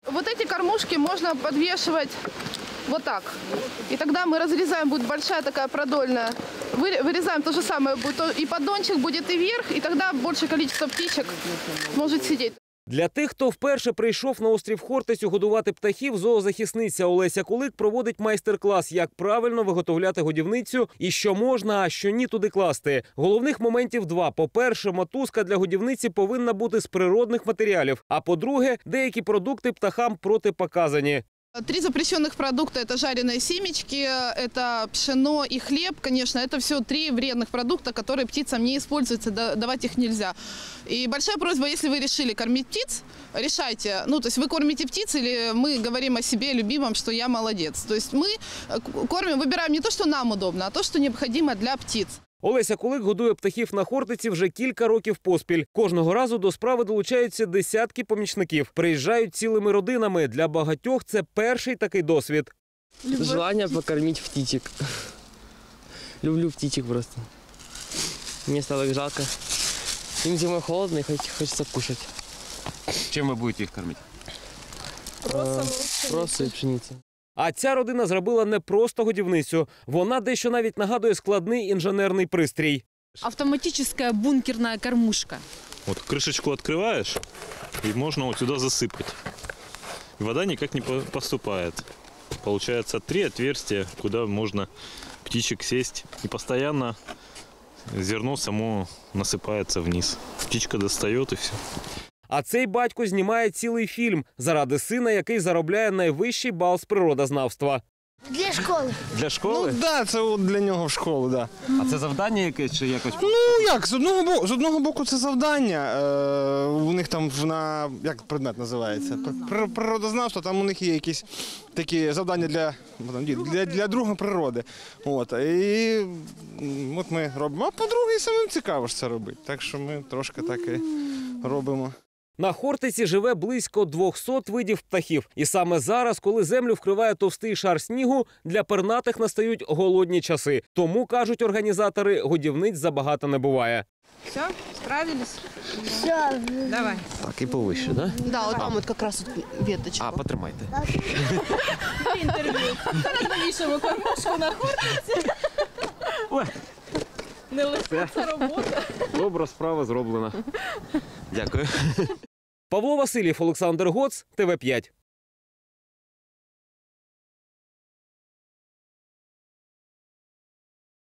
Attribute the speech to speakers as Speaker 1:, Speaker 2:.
Speaker 1: Вот эти кормушки можно подвешивать вот так. И тогда мы разрезаем, будет большая такая продольная. Вырезаем то же самое, и поддончик будет и вверх, и тогда большее количество птичек может сидеть.
Speaker 2: Для тих, хто вперше прийшов на острів Хортицю годувати птахів, зоозахисниця Олеся Кулик проводить майстер-клас, як правильно виготовляти годівницю і що можна, а що ні туди класти. Головних моментів два. По-перше, мотузка для годівниці повинна бути з природних матеріалів. А по-друге, деякі продукти птахам протипоказані.
Speaker 1: 3 запрещенных продукта – это жареные семечки, это пшено и хлеб. Конечно, это все 3 вредных продукта, которые птицам не используются, давать их нельзя. И большая просьба, если вы решили кормить птиц, решайте. Ну, то есть вы кормите птиц или мы говорим о себе любимом, что я молодец. То есть мы кормим, выбираем не то, что нам удобно, а то, что необходимо для птиц.
Speaker 2: Олеся Кулик годує птахів на Хортиці вже кілька років поспіль. Кожного разу до справи долучаються десятки помічників. Приїжджають цілими родинами. Для багатьох це перший такий досвід.
Speaker 3: Желание покормить птичек. Люблю птичек просто. Мне стало их жалко. Им зимой холодно и хочется кушать.
Speaker 2: Чим ви будете їх кормити?
Speaker 3: Просто и пшеницей.
Speaker 2: А ця родина зробила не просто годівницю. Вона дещо навіть нагадує складний інженерний пристрій.
Speaker 4: Автоматическая бункерная кормушка.
Speaker 5: Вот крышечку открываешь, и можно вот сюда засыпать. И вода никак не поступает. Получается 3 отверстия, куда можно птичек сесть. И постоянно зерно само насыпается вниз. Птичка достает и все.
Speaker 2: А цей батько знімає цілий фільм заради сина, який заробляє найвищий бал з природознавства.
Speaker 6: Для школи.
Speaker 2: Для школи?
Speaker 7: Ну, так, це от для нього в школу, так.
Speaker 2: А це завдання якесь чи якось?
Speaker 7: Ну, як, з одного боку це завдання. У них там, як предмет називається? Природознавство, там у них є якісь такі завдання для друга природи. От, і от ми робимо. А по-друге, самим цікаво ж це робити. Так що ми трошки так і робимо.
Speaker 2: На Хортиці живе близько 200 видів птахів. І саме зараз, коли землю вкриває товстий шар снігу, для пернатих настають голодні часи. Тому, кажуть організатори, годівниць забагато не буває.
Speaker 1: Все, справились?
Speaker 6: Все.
Speaker 4: Давай.
Speaker 2: Так, і повище, да?
Speaker 1: Да, вот там вот как раз веточку.
Speaker 2: А, потримайте.
Speaker 4: Інтерв'ю. Зараз навішаємо кормушку на Хортиці. Не лише це робота.
Speaker 2: Добра справа зроблена. Дякую. Павло Васильєв, Олександр Гоц, ТВ5.